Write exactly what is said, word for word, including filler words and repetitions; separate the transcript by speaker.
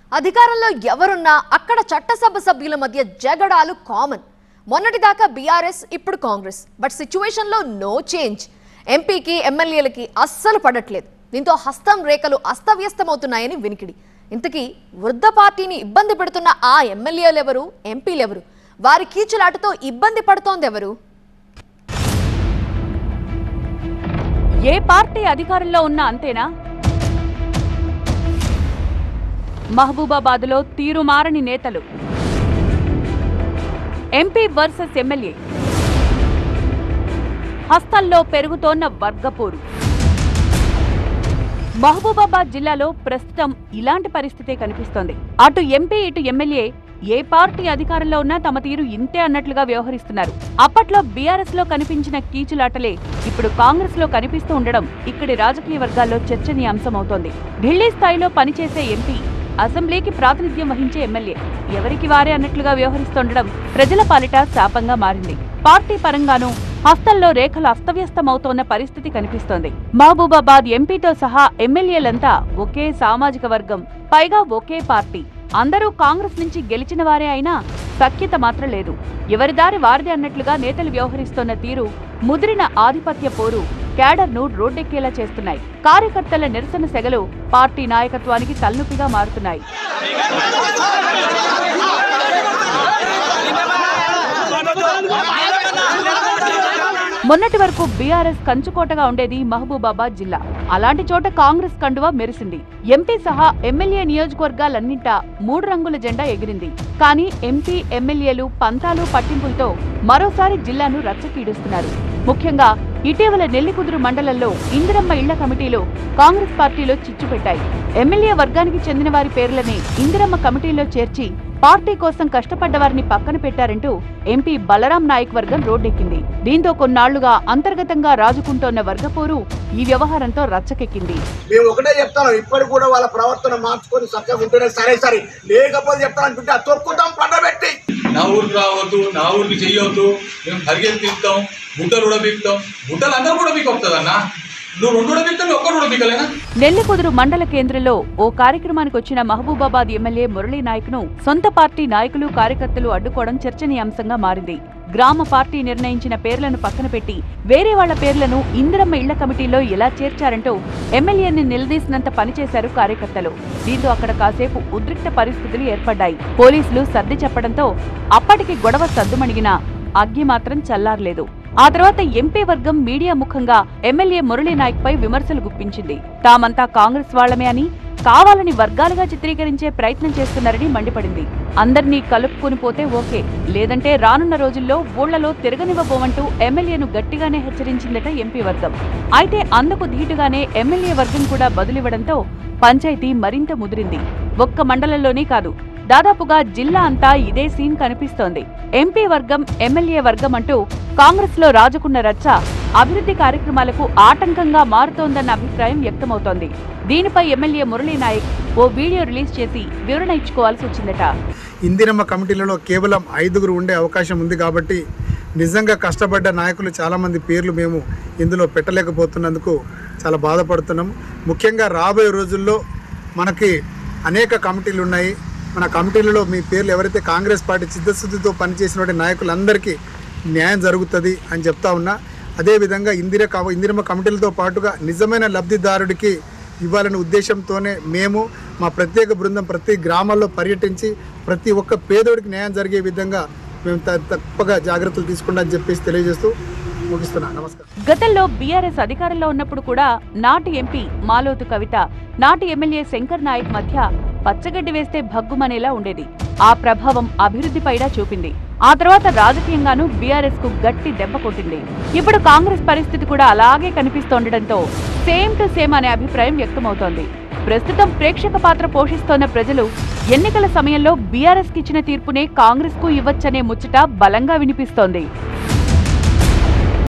Speaker 1: అధికారంలో ఎవరున్నా అక్కడ చట్టసభ సభ్యుల మధ్య జగడాలు కామన్. మొన్నటిదాకా బీఆర్ఎస్, ఇప్పుడు కాంగ్రెస్. బట్ సిచ్యువేషన్ లో నో చేంజ్. ఎంపీకి ఎమ్మెల్యేలకి అస్సలు పడట్లేదు. దీంతో హస్తం రేఖలు అస్తవ్యస్తమవుతున్నాయని వినికిడి. ఇంతకీ వృద్ధ పార్టీని ఇబ్బంది పెడుతున్న ఆ ఎమ్మెల్యేలు ఎవరు, ఎంపీలు ఎవరు? వారి కీచులాటతో ఇబ్బంది పడుతోందెవరు?
Speaker 2: ఏ పార్టీ అధికారంలో ఉన్నా అంతేనా? మహబూబాబాద్లో తీరుమారని నేతలు. MP versus MLA. హస్తంలో పెరుగుతోన్న వర్గపోరు. మహబూబాబాద్ జిల్లాలో ప్రస్తుతం ఇలాంటి పరిస్థితే కనిపిస్తోంది. అటు ఎంపీ, ఇటు ఎమ్మెల్యే ఏ పార్టీ అధికారంలో ఉన్నా తమ తీరు ఇంతే అన్నట్లుగా వ్యవహరిస్తున్నారు. అప్పట్లో బీఆర్ఎస్ లో కనిపించిన కీచులాటలే ఇప్పుడు కాంగ్రెస్ లో కనిపిస్తూ ఉండడం ఇక్కడి రాజకీయ వర్గాల్లో చర్చనీయాంశమవుతోంది. ఢిల్లీ స్థాయిలో పనిచేసే ఎంపీ, అసెంబ్లీకి ప్రాతినిధ్యం వహించే ఎమ్మెల్యే ఎవరికి వారే అన్నట్లుగా వ్యవహరిస్తుండడం ప్రజల పాలిట శాపంగా మారింది. పార్టీ పరంగానూ హస్తంలో రేఖలు అస్తవ్యస్తమవుతోన్న పరిస్థితి కనిపిస్తోంది. మహబూబాబాద్ ఎంపీతో సహా ఎమ్మెల్యేలంతా ఒకే సామాజిక వర్గం, పైగా ఒకే పార్టీ. అందరూ కాంగ్రెస్ నుంచి గెలిచిన వారే అయినా సఖ్యత మాత్రం లేదు. ఎవరి దారి వారిదే అన్నట్లుగా నేతలు వ్యవహరిస్తోన్న తీరు ముదిరిన ఆధిపత్య పోరు క్యాడర్ను రోడ్డెక్కేలా చేస్తున్నాయి. కార్యకర్తల నిరసన సెగలు పార్టీ నాయకత్వానికి తలనొప్పిగా మారుతున్నాయి. మొన్నటి వరకు బీఆర్ఎస్ కంచుకోటగా ఉండేది మహబూబాబాద్ జిల్లా. అలాంటి చోట కాంగ్రెస్ కండువా మెరిసింది. ఎంపీ సహా ఎమ్మెల్యే నియోజకవర్గాలన్నింటా మూడు రంగుల జెండా ఎగిరింది. కానీ ఎంపీ, ఎమ్మెల్యేలు పంతాలు పట్టింపులతో మరోసారి జిల్లాను రచ్చకీడుస్తున్నారు. ముఖ్యంగా ఇటీవల నెల్లికుదురు మండలంలో ఇందిరమ్మ ఇళ్ల కమిటీలో కాంగ్రెస్ పార్టీలో చిచ్చు పెట్టాయి. ఎమ్మెల్యే వర్గానికి చెందిన వారి పేర్లని ఇందిరమ్మ కమిటీలో చేర్చి పార్టీ కోసం కష్టపడ్డవారిని పక్కన పెట్టారంటూ ఎంపీ బలరాం నాయక్ వర్గం రోడ్డెక్కింది. దీంతో కొన్నాళ్లుగా అంతర్గతంగా రాజుకుంటోన్న వర్గపోరు ఈ వ్యవహారంతో రచ్చకెక్కింది.
Speaker 3: మేము ఒకటే చెప్తాను, ఇప్పటికి కూడా వాళ్ళ ప్రవర్తన మార్చుకొని చక్కగా ఉంటేనే సరే సరే, లేకపోతే చెప్తానంటుంటే తొక్కుతాం పండబెట్టి.
Speaker 4: నా ఊరికి రావద్దు, నా ఊరికి చెయ్యొద్దు, మేము పరిగెత్తిస్తాం, గుడ్డలు కూడా బిక్తాం. గుడ్డలు అందరూ కూడా మీకు వస్తుందన్నా,
Speaker 2: నెల్లికుదురు మండల కేంద్రంలో ఓ కార్యక్రమానికి వచ్చిన మహబూబాబాద్ ఎమ్మెల్యే మురళీ నాయక్ ను సొంత పార్టీ నాయకులు, కార్యకర్తలు అడ్డుకోవడం చర్చనీయాంశంగా మారింది. గ్రామ పార్టీ నిర్ణయించిన పేర్లను పక్కన పెట్టి వేరే వాళ్ల పేర్లను ఇందిరమ్మ ఇళ్ల కమిటీలో ఎలా చేర్చారంటూ ఎమ్మెల్యేని నిలదీసినంత పనిచేశారు కార్యకర్తలు. దీంతో అక్కడ కాసేపు ఉద్రిక్త పరిస్థితులు ఏర్పడ్డాయి. పోలీసులు సర్ది చెప్పడంతో అప్పటికి గొడవ సద్దుమణిగినా అగ్గి మాత్రం చల్లారలేదు. ఆ తర్వాత ఎంపీ వర్గం మీడియా ముఖంగా ఎమ్మెల్యే మురళీ నాయక్ పై విమర్శలు గుప్పించింది. తామంతా కాంగ్రెస్ వాళ్లమే అని, కావాలని వర్గాలుగా చిత్రీకరించే ప్రయత్నం చేస్తున్నారని మండిపడింది. అందర్నీ కలుపుకుని పోతే ఓకే, లేదంటే రానున్న రోజుల్లో ఊళ్లలో తిరగనివ్వబోమంటూ ఎమ్మెల్యేను గట్టిగానే హెచ్చరించిందట ఎంపీ వర్గం. అయితే అందుకు ధీటుగానే ఎమ్మెల్యే వర్గం కూడా బదులివ్వడంతో పంచాయతీ మరింత ముదిరింది. ఒక్క మండలంలోనే కాదు, దాదాపుగా జిల్లా అంతా ఇదే సీన్ కనిపిస్తోంది. ఎంపీ వర్గం, ఎమ్మెల్యే వర్గం అంటూ కాంగ్రెస్ లో రాజుకున్న రచ్చ అభివృద్ధి కార్యక్రమాలకు ఆటంకంగా మారుతోందన్న అభిప్రాయం వ్యక్తమవుతోంది. దీనిపై ఎమ్మెల్యే మురళీ నాయక్ ఓ వీడియో రిలీజ్ చేసి వివరణ ఇచ్చుకోవాల్సి వచ్చిందట.
Speaker 5: ఇందిరమ్మ కమిటీలలో కేవలం ఐదుగురు ఉండే అవకాశం ఉంది కాబట్టి నిజంగా కష్టపడ్డ నాయకులు చాలామంది పేర్లు మేము ఇందులో పెట్టలేకపోతున్నందుకు చాలా బాధపడుతున్నాం. ముఖ్యంగా రాబోయే రోజుల్లో మనకి అనేక కమిటీలు ఉన్నాయి. మన కమిటీలలో మీ పేర్లు ఎవరైతే కాంగ్రెస్ పార్టీ చిత్తశుద్ధితో పనిచేసిన నాయకులందరికీ న్యాయం జరుగుతుంది అని చెప్తా ఉన్నా. అదేవిధంగా ఇందిర ఇందిరమ్మ కమిటీలతో పాటుగా నిజమైన లబ్ధిదారుడికి ఇవ్వాలనే ఉద్దేశంతోనే మేము మా ప్రత్యేక బృందం ప్రతి గ్రామాల్లో పర్యటించి ప్రతి ఒక్క పేదోడికి న్యాయం జరిగే విధంగా మేము తప్పగా జాగ్రత్తలు తీసుకుంటామని చెప్పేసి తెలియజేస్తూ ముగిస్తున్నా. నమస్కారం.
Speaker 2: గతంలో బీఆర్ఎస్ అధికారంలో ఉన్నప్పుడు కూడా నాటి ఎంపీ మాలోతు కవిత, నాటి ఎమ్మెల్యే శంకర్ నాయక్ మధ్య పచ్చగడ్డి వేస్తే భగ్గుమనేలా ఉండేది. ఆ ప్రభావం అభివృద్ధిపైడా చూపింది. ఆ తర్వాత రాజకీయంగానూ బీఆర్ఎస్ కు గట్టి దెబ్బ కొట్టింది. ఇప్పుడు కాంగ్రెస్ పరిస్థితి కూడా అలాగే కనిపిస్తోండటంతో సేమ్ టు సేమ్ అనే అభిప్రాయం వ్యక్తమవుతోంది. ప్రస్తుతం ప్రేక్షక పాత్ర పోషిస్తోన్న ప్రజలు ఎన్నికల సమయంలో బీఆర్ఎస్ కిచ్చిన తీర్పునే కాంగ్రెస్ కు ఇవ్వచ్చనే ముచ్చట బలంగా వినిపిస్తోంది.